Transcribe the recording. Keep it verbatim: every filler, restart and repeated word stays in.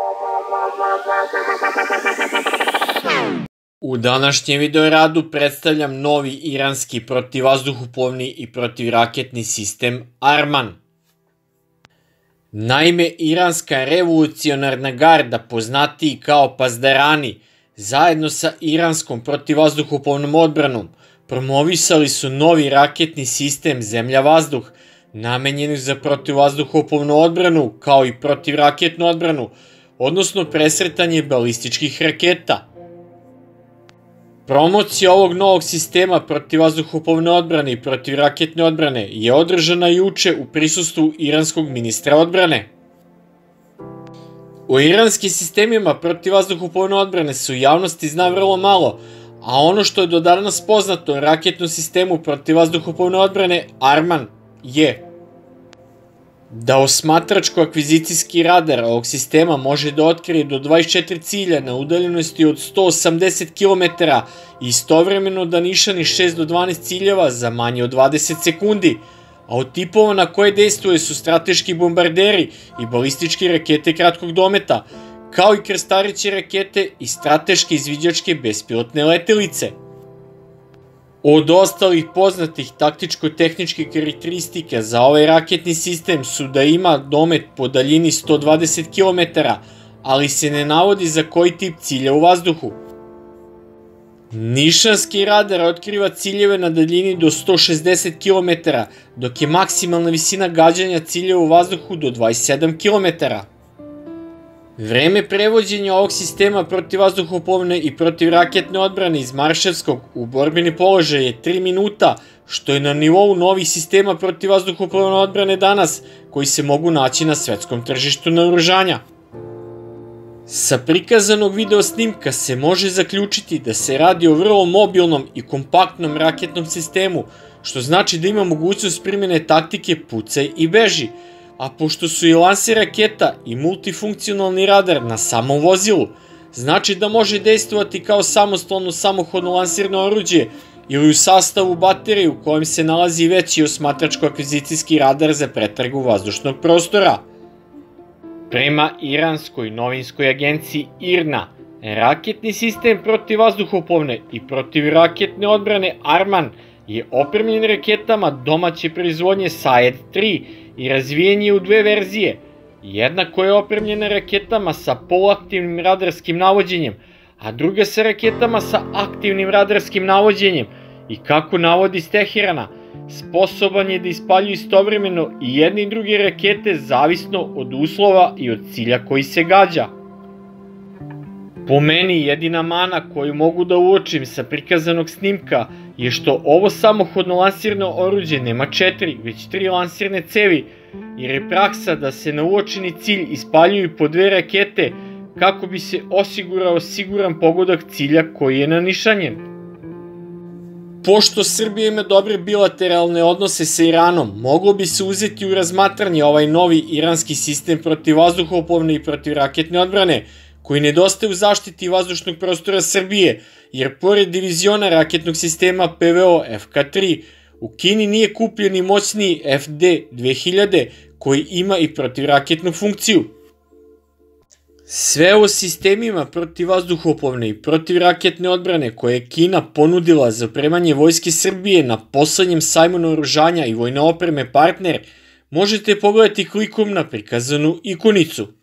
U današnjem videoradu predstavljam novi iranski protivvazduhoplovni i protivraketni sistem Arman. Naime, Iranska revolucionarna garda, poznatiji kao Pasdarani, zajedno sa iranskom protivvazduhoplovnom odbranom, promovisali su novi raketni sistem zemlja-vazduh, namenjeni za protivvazduhoplovnu odbranu kao i protivraketnu odbranu, odnosno presretanje balističkih raketa. Promocija ovog novog sistema protivvazduhoplovne odbrane i protivraketne odbrane je održana juče u prisustvu iranskog ministra odbrane. O iranskim sistemima protivvazduhoplovne odbrane se u javnosti zna vrlo malo, a ono što je do danas poznato o raketnom sistemu protivvazduhoplovne odbrane Arman je da osmatračko-akvizicijski radar ovog sistema može da otkrije do dvadeset četiri cilja na udaljenosti od sto osamdeset kilometara i istovremeno da nišani šest do dvanaest ciljeva za manje od dvadeset sekundi, a od tipova na koje dejstvuje su strateški bombarderi i balističke rakete kratkog dometa, kao i krstareće rakete i strateške izviđačke bespilotne letelice. Od ostalih poznatih taktičko-tehničkih karakteristika za ovaj raketni sistem su da ima domet po daljini sto dvadeset kilometara, ali se ne navodi za koji tip cilja u vazduhu. Nišanski radar otkriva ciljeve na daljini do sto šezdeset kilometara, dok je maksimalna visina gađanja ciljeva u vazduhu do dvadeset sedam kilometara. Vreme prevođenja ovog sistema protivvazduhoplovne i protivraketne odbrane iz marševskog u borbeni položaj je tri minuta, što je na nivou novih sistema protivvazduhoplovne odbrane danas, koji se mogu naći na svetskom tržištu naoružanja. Sa prikazanog video snimka se može zaključiti da se radi o vrlo mobilnom i kompaktnom raketnom sistemu, što znači da ima mogućnost primjene taktike pucaj i beži, a pošto su i lanser raketa i multifunkcionalni radar na samom vozilu, znači da može dejstvovati kao samostalno samohodno lansirno oruđe ili u sastavu baterije u kojem se nalazi veći osmatračko-akvizicijski radar za pretragu vazdušnog prostora. Prema iranskoj novinskoj agenciji I R N A, raketni sistem protivvazduhoplovne i protivraketne odbrane Arman je opremljen raketama domaće proizvodnje Sajed tri i razvijen je u dve verzije, jedna koja je opremljena raketama sa poluaktivnim radarskim navođenjem, a druga sa raketama sa aktivnim radarskim navođenjem i, kako navodi iz Teherana, sposoban je da ispaljuje istovremeno i jedne i druge rakete zavisno od uslova i od cilja koji se gađa. Po meni jedina mana koju mogu da uočim sa prikazanog snimka je što ovo samohodno lansirno oruđe nema četiri, već tri lansirne cevi, jer je praksa da se na uočeni cilj ispaljuju po dve rakete kako bi se osigurao siguran pogodak cilja koji je nanišanjen. Pošto Srbija ima dobre bilateralne odnose sa Iranom, moglo bi se uzeti u razmatranje ovaj novi iranski sistem protivvazduhoplovne i protivraketne odbrane, koji nedostaje u zaštiti vazdušnog prostora Srbije, jer pored diviziona raketnog sistema P V O F K tri, u Kini nije kupljen i moćniji F D dve hiljade, koji ima i protivraketnu funkciju. Sve o sistemima protivvazduhoplovne i protivraketne odbrane koje je Kina ponudila za opremanje vojske Srbije na poslednjem sajmu naoružanja i vojne opreme Partner možete pogledati klikom na prikazanu ikonicu.